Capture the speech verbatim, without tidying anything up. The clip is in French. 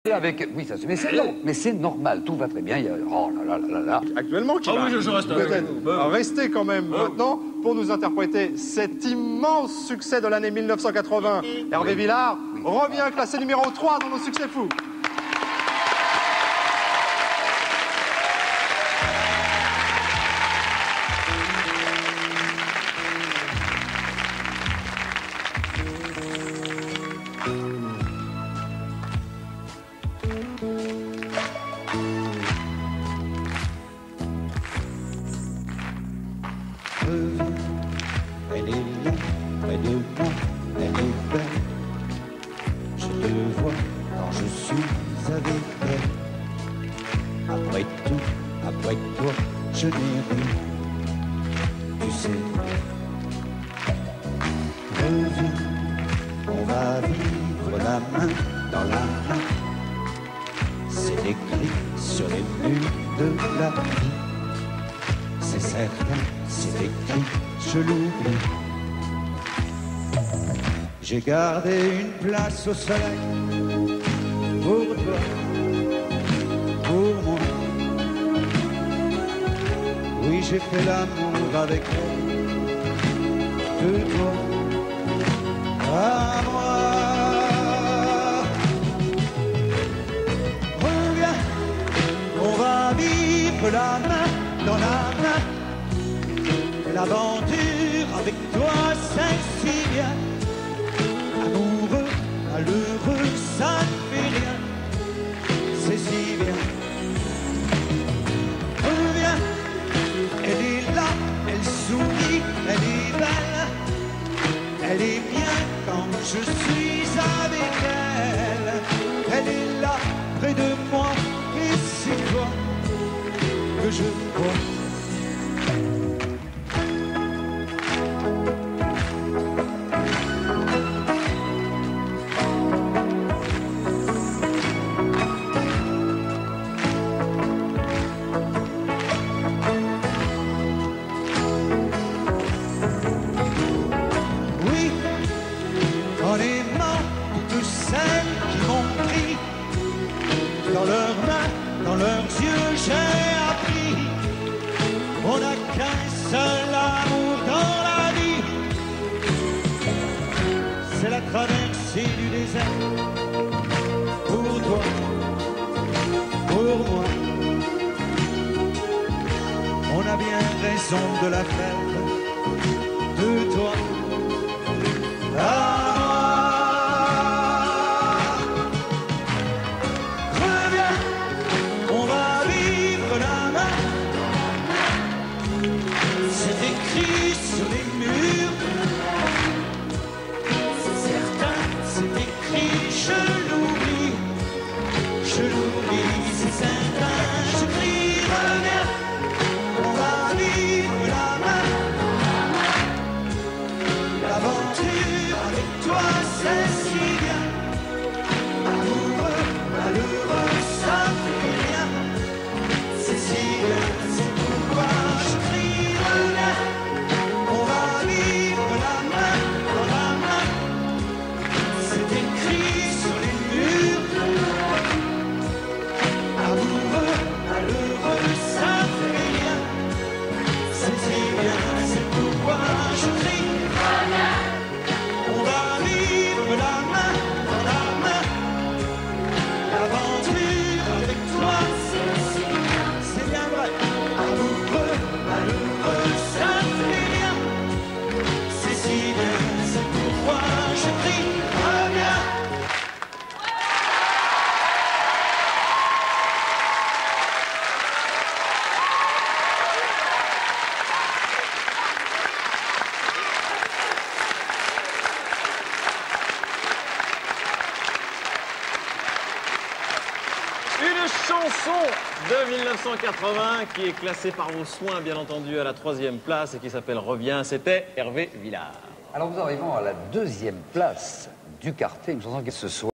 Avec... Oui, ça, mais c'est non, mais c'est normal, tout va très bien. Il y a... Oh là là là là là. Actuellement, qui Ah va oui, je, je reste avec peut-être vous. rester quand même Oh. maintenant pour nous interpréter cet immense succès de l'année mille neuf cent quatre-vingts. Hervé Oui. Villard Oui. revient classé numéro trois dans nos succès fous. Elle est là, près de moi, elle est belle. Je te vois quand je suis avec elle. Après tout, après toi, je n'ai rien. Tu sais, reviens, on va vivre la main dans la main. C'est écrit sur les murs de la vie. C'est certain, c'est écrit, je l'oublie. J'ai gardé une place au soleil pour toi, pour moi. Oui, j'ai fait l'amour avec elle, de toi à moi. Reviens, on va vivre la main dans la main. L'aventure avec toi, c'est si bien. Amoureux, malheureux, ça ne fait rien. C'est si bien. Reviens, elle est là, elle sourit, elle est belle. Elle est bien quand je suis avec elle. Elle est là, près de moi, et c'est toi que je vois. En aimant toutes celles qui m'ont pris dans leurs mains, dans leurs yeux, j'ai appris on n'a qu'un seul amour dans la vie, c'est la traversée du désert. Pour toi, pour moi, on a bien raison de la faire, de toi à c'est écrit sur les murs, c'est certain, c'est écrit, je l'oublie, je l'oublie, c'est certain, je crie, reviens, on va vivre la main, l'aventure avec toi, c'est si bien, amoureux, malheureux, ça fait rien, c'est si bien, c'est pourquoi je crie. On va vivre la main dans la main. C'est écrit sur les murs. Amoureux, malheureux, ça fait rien. C'est si bien, c'est pourquoi je crie. On va vivre la main dans la main. L'aventure avec toi, c'est si bien, c'est bien vrai. Amoureux, malheureux, ça fait rien. C'est si bien, c'est pourquoi je crie, reviens. Une chanson de mille neuf cent quatre-vingts qui est classée par vos soins, bien entendu, à la troisième place et qui s'appelle Reviens. C'était Hervé Villard. Alors nous arrivons à la deuxième place du quartet, une chanson qui ce soir.